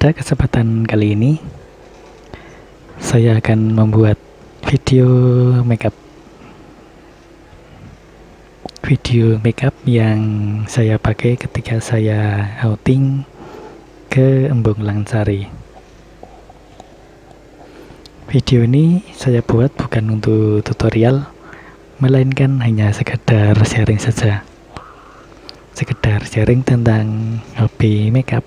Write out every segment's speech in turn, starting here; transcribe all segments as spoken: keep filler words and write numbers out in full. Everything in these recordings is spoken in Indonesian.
Pada kesempatan kali ini, saya akan membuat video makeup. Video makeup yang saya pakai ketika saya outing ke Embung Langsari. Video ini saya buat bukan untuk tutorial, melainkan hanya sekedar sharing saja. Sekedar sharing tentang hobi makeup.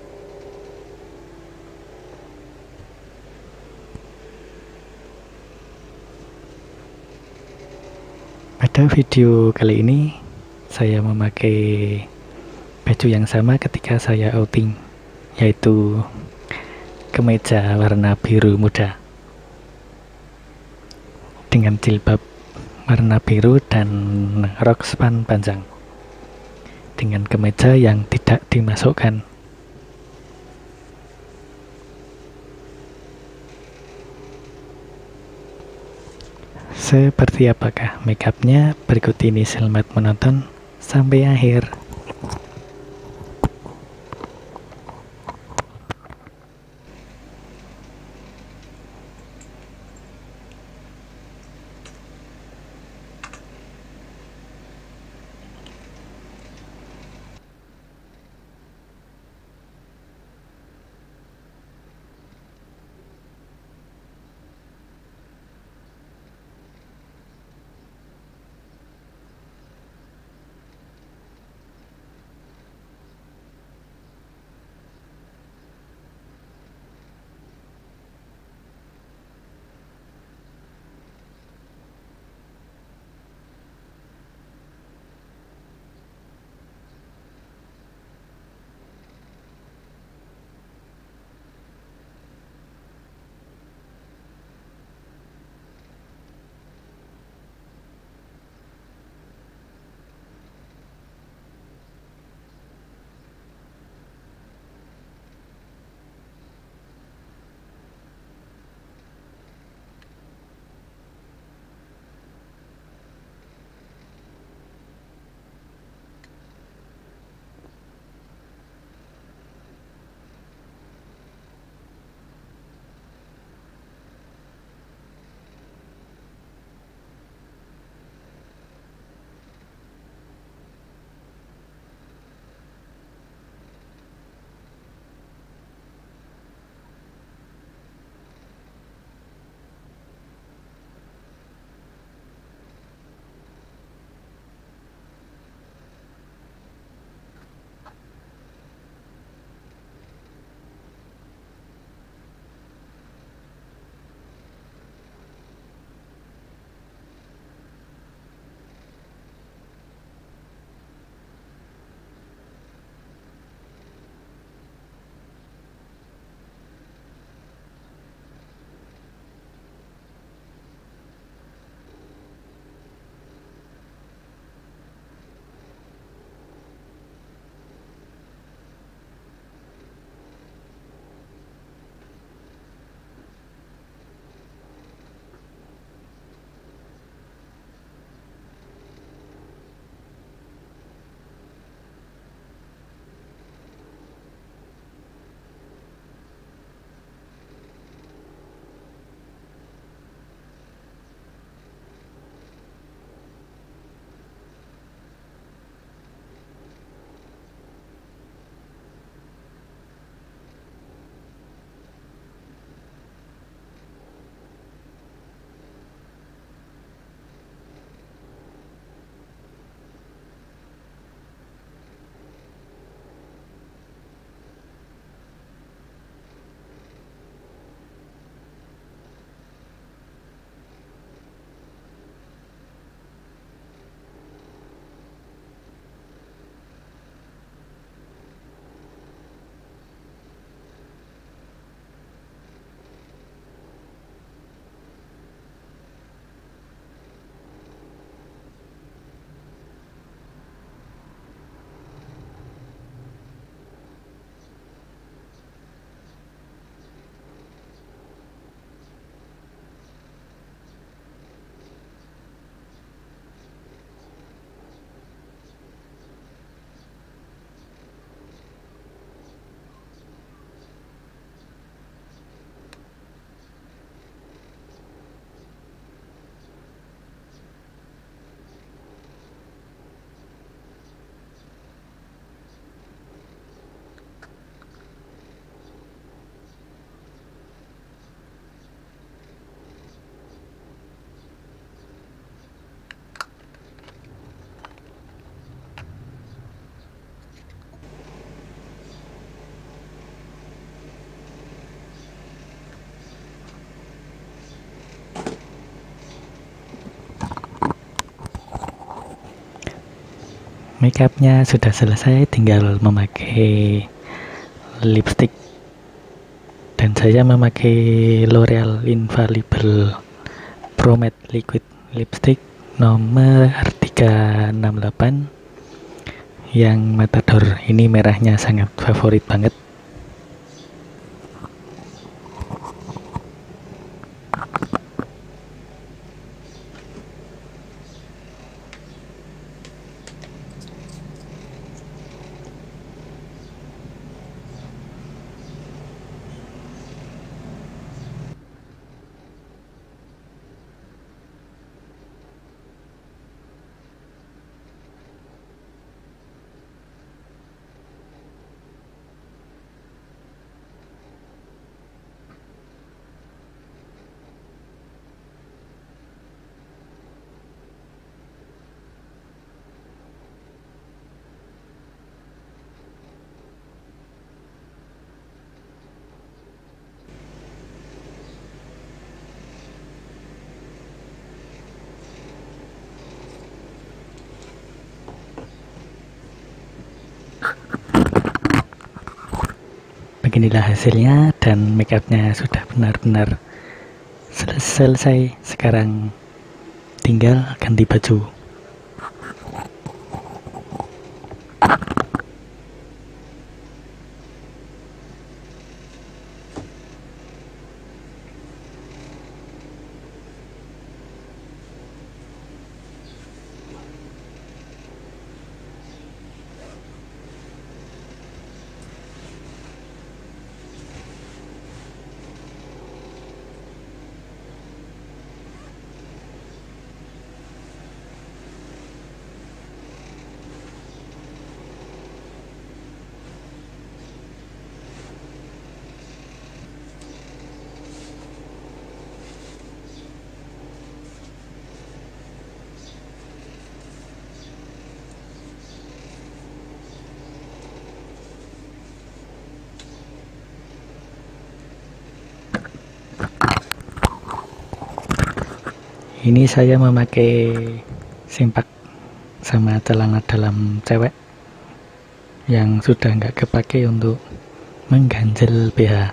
Pada video kali ini, saya memakai baju yang sama ketika saya outing, yaitu kemeja warna biru muda dengan jilbab warna biru dan rok span panjang dengan kemeja yang tidak dimasukkan. Seperti apakah makeupnya? Berikut ini, selamat menonton sampai akhir. Makeupnya sudah selesai, tinggal memakai lipstick, dan saya memakai L'Oreal Infallible Pro Matte Liquid Lipstick nomor tiga enam delapan yang Matador. Ini merahnya sangat favorit banget. Beginilah hasilnya, dan makeupnya sudah benar-benar selesai. Sekarang tinggal ganti baju. Ini saya memakai sempak sama celana dalam cewek yang sudah nggak kepake untuk mengganjel B H.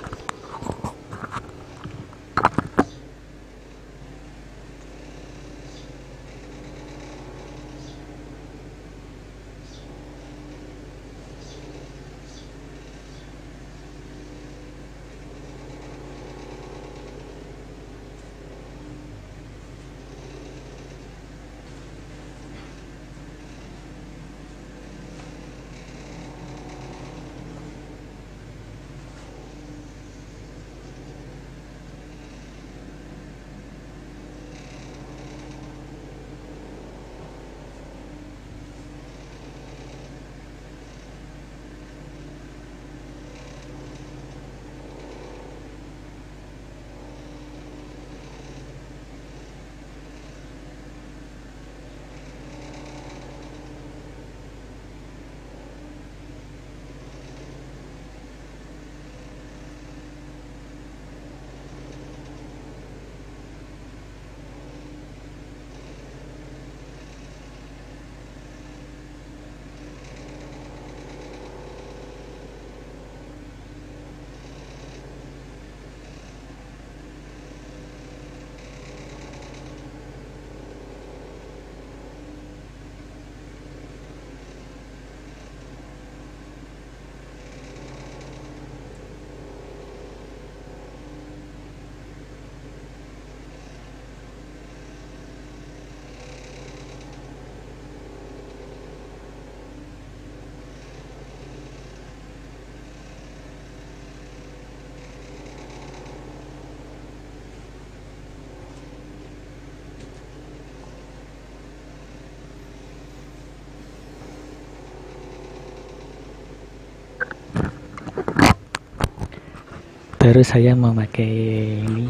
Terus saya memakai ini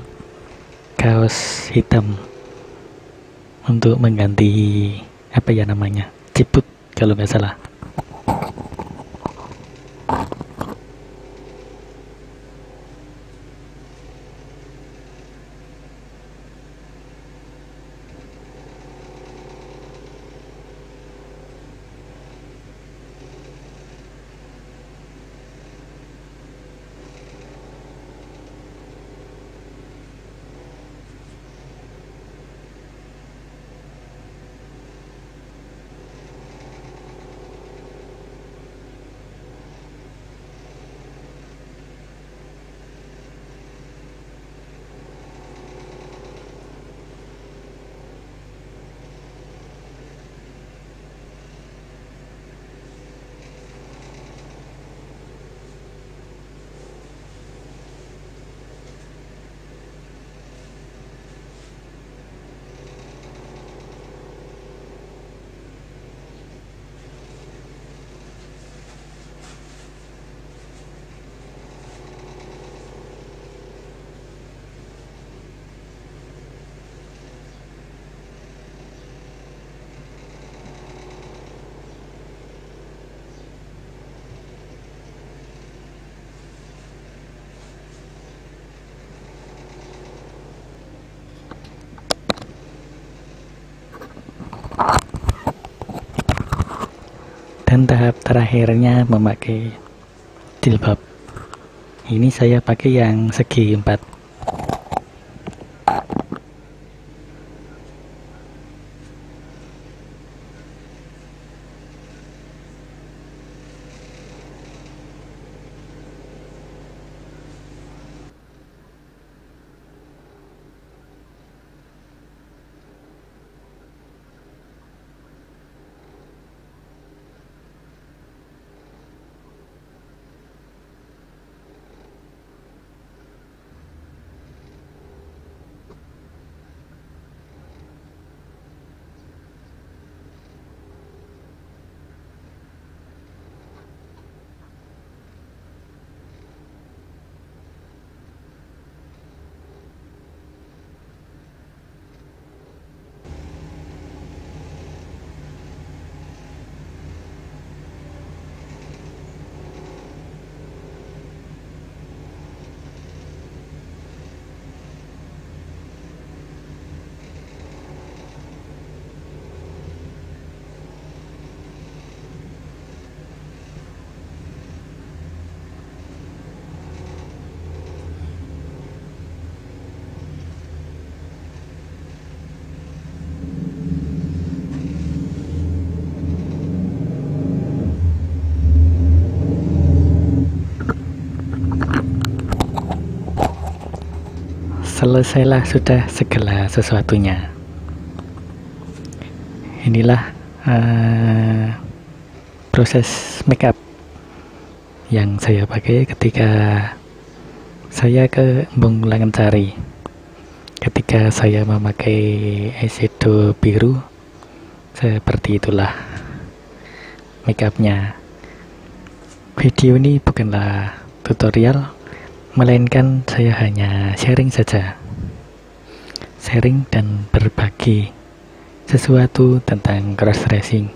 kaos hitam untuk mengganti apa ya namanya, ciput kalau nggak salah. Dan tahap terakhirnya memakai jilbab. Ini saya pakai yang segi empat. Selesailah sudah segala sesuatunya. Inilah uh, proses makeup yang saya pakai ketika saya ke Embung Langencari. Ketika saya memakai eyeshadow biru, seperti itulah makeupnya. Video ini bukanlah tutorial, melainkan saya hanya sharing saja, sharing dan berbagi sesuatu tentang cross dressing.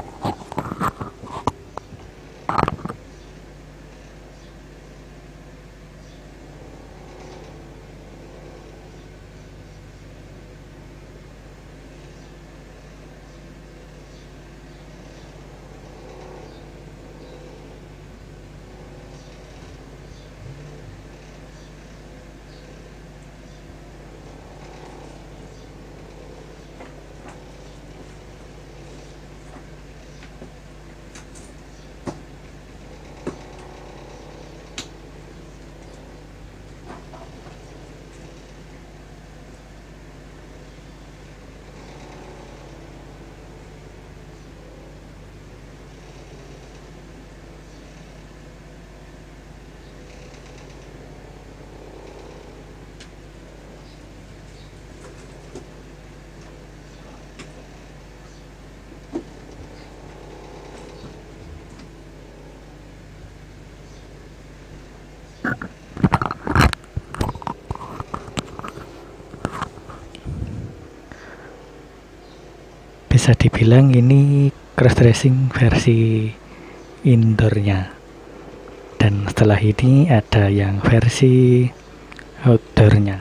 Bisa dibilang ini cross dressing versi indoornya, dan setelah ini ada yang versi outdoornya,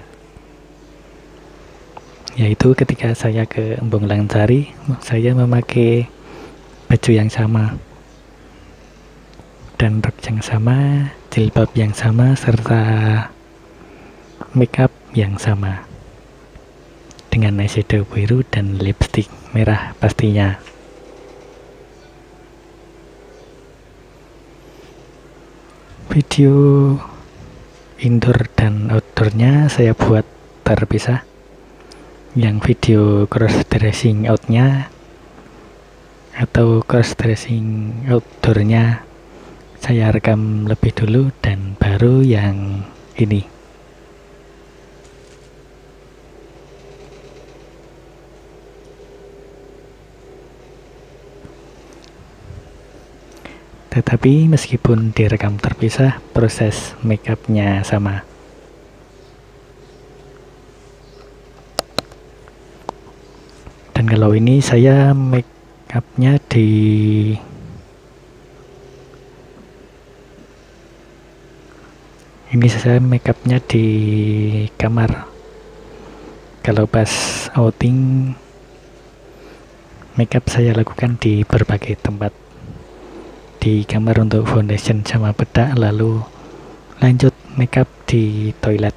yaitu ketika saya ke Embung Langencari, saya memakai baju yang sama dan rok yang sama, jilbab yang sama, serta makeup yang sama dengan eyeshadow biru dan lipstick merah pastinya. Video indoor dan outdoornya saya buat terpisah. Yang video cross dressing outnya atau cross dressing outdoornya saya rekam lebih dulu, dan baru yang ini. Tetapi meskipun direkam terpisah, proses makeupnya sama. Dan kalau ini saya makeupnya di ini saya makeupnya di kamar. Kalau pas outing, makeup saya lakukan di berbagai tempat. di kamar untuk foundation sama bedak, lalu lanjut makeup di toilet.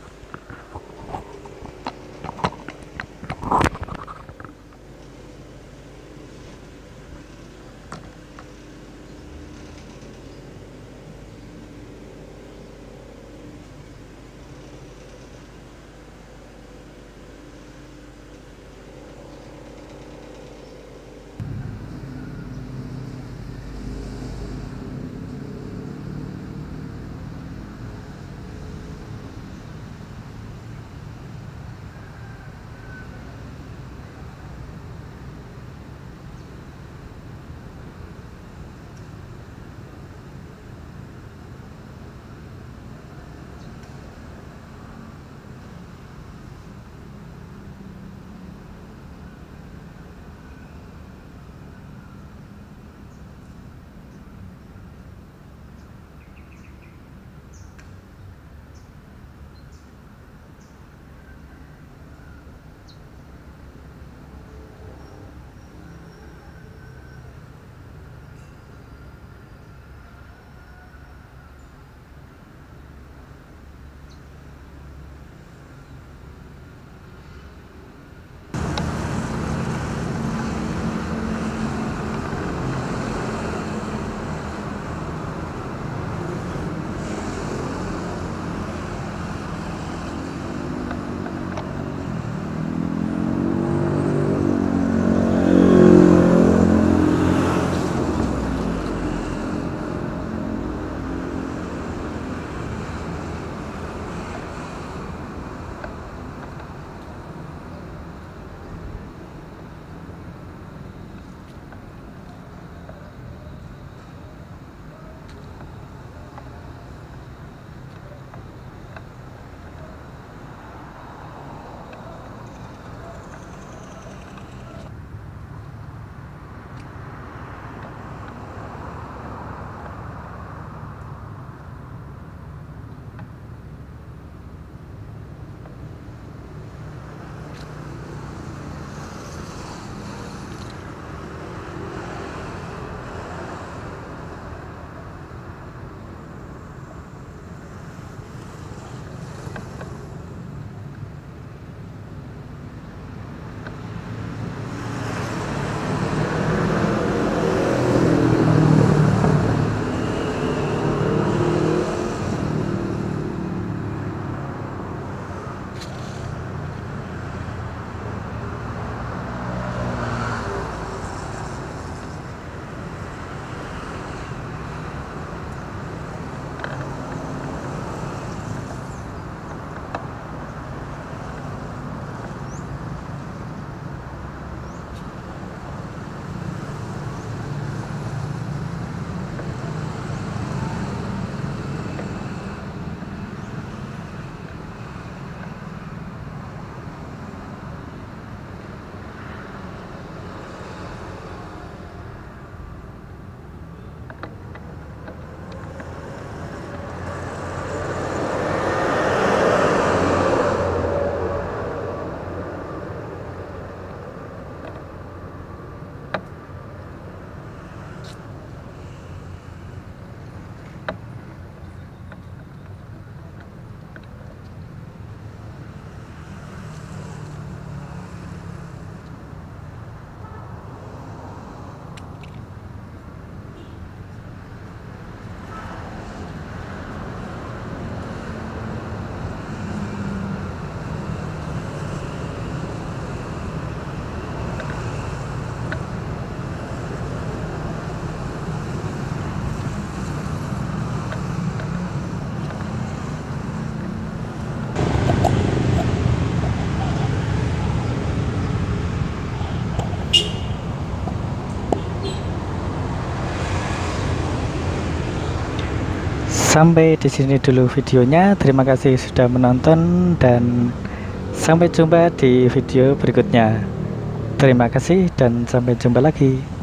Sampai di sini dulu videonya. Terima kasih sudah menonton dan sampai jumpa di video berikutnya. Terima kasih dan sampai jumpa lagi.